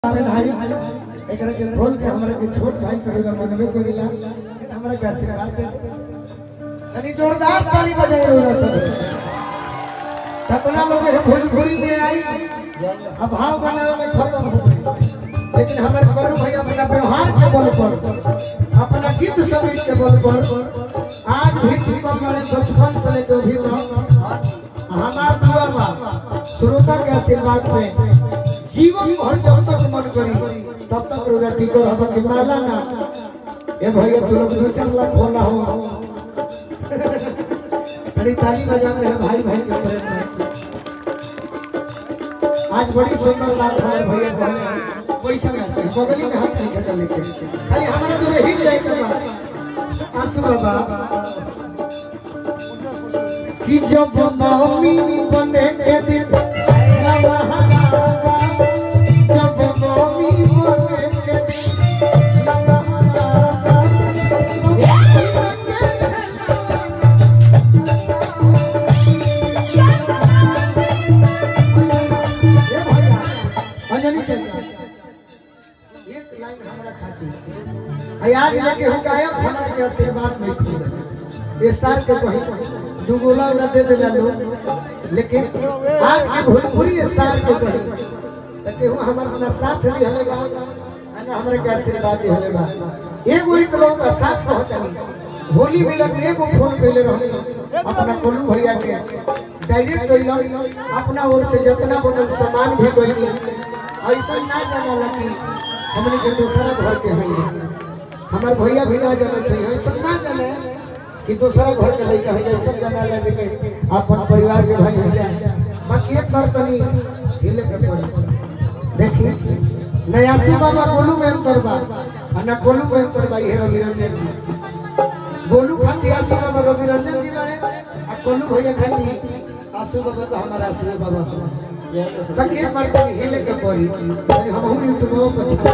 एकरा के खोल के हमरा के छोट भाई करेला मनबे करेला हमरा के आशीर्वाद दे तनी जोरदार ताली बजाई रहो सब सपना लोग भोजपुरी में आई अभाव बनावे में खत्म हो गई लेकिन हमारे करू भैया अपना व्यवहार के बल पर अपना गीत संगीत के बल पर आज भी दीपक वाले बचपन से लेकर अभी तक हमार दुआ बा श्रोता के आशीर्वाद से जीवन भर जब तक मन करी तब तक रोजा टिको रहबा के माला ना ए भैया तू लोग 2-4 लाख खोला हो बड़ी ताली बजाते हैं भाई भाई के प्रेम में आज बड़ी सुंदर बात है भैया कहले पैसा ना चाहिए बगली में हाथ नहीं खटा लेके खाली हमारा जो हिल जाए के आंसू बाबा कि जब मम्मी बने के दिन आज लेके हो गायब हमरा के आशीर्वाद नहीं थी स्टार के कहीं दू गोला उड़ा दे देला लोग लेकिन आज के भोजपुरी स्टार के कहीं तके हो हमरा साथ भी हलेगा ना हमरा के आशीर्वाद भी हलेगा एगो एक लोग का साथ कहतनी होली मिलन में एगो फोन पहले रहले अपना कोलू भैया के डायरेक्ट कइलो अपना ओर से जितना बनल सामान भी कइली ऐसा ना जाना लगी हमने के दूसरा घर के हई हमार भैया भी ना जाना चाहिए सब ना जाने कि दूसरा घर के लड़का है सब जाना लगे कि अपन परिवार के भाई हो जाए बाकी एक बार तनी हिले के पड़ी देखिए नयासी बाबा गोलू में अंतर बा ना गोलू में अंतर बा ये रवि रंजन जी गोलू खाती आसू बाबा रवि रंजन जी बारे आ गोलू भैया खाती आसू बाबा तो हमारा आसू बाबा बाकी एक बार तनी हिले के पड़ी तनी हम हूं यूट्यूब पर छा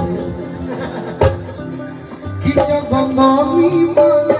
कि जब मम्मी बोले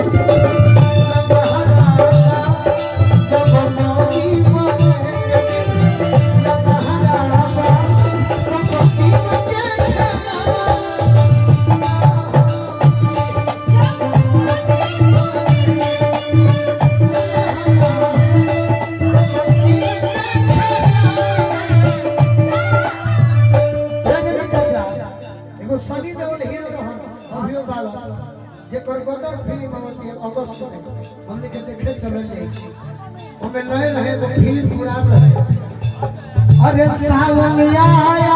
हमने के देखे चले जाए हमें लय रहे तो फिल्म पूरा रहे अरे सावन आया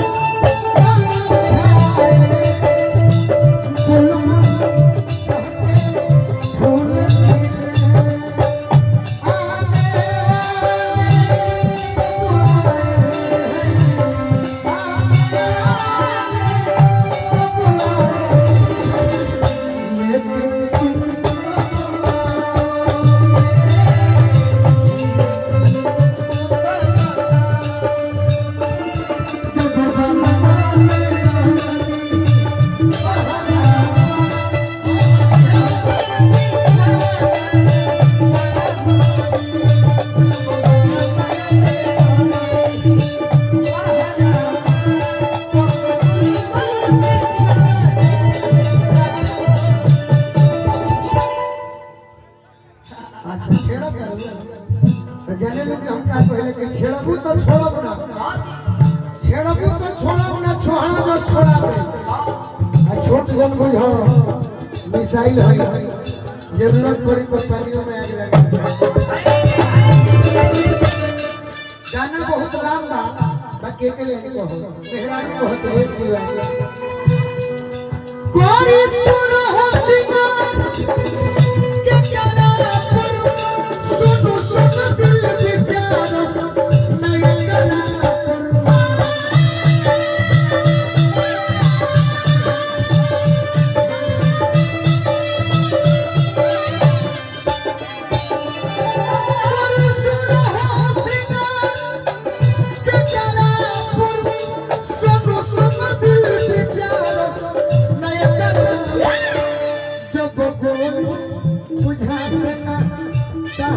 मिसाइल है जरूरत पड़ी तो पानियों में आग लगे गाना बहुत राम बा बाकी के लिए मेहरानी बहुत है सिवा कोई सुन हो सिंगा के गाना सुनो सुनो दिल बेचारा नया गाना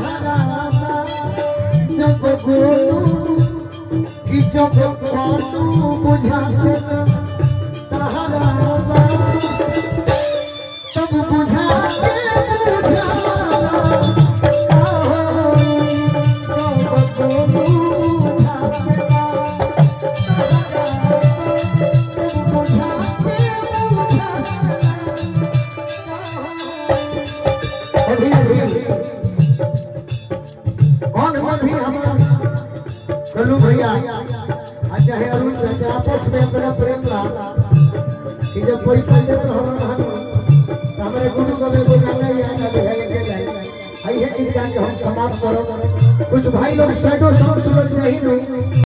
जब बुझाते तहरा सब बुझाते कलू भैया चाहे अरुण चाचा आपस में अपना प्रेम रहा कि जब पैसा देते हमारे गुरु का में बोलना ही आना है कि हम समाप्त करो कुछ भाई लोग साइडो सॉन्ग सुनना चाहिए।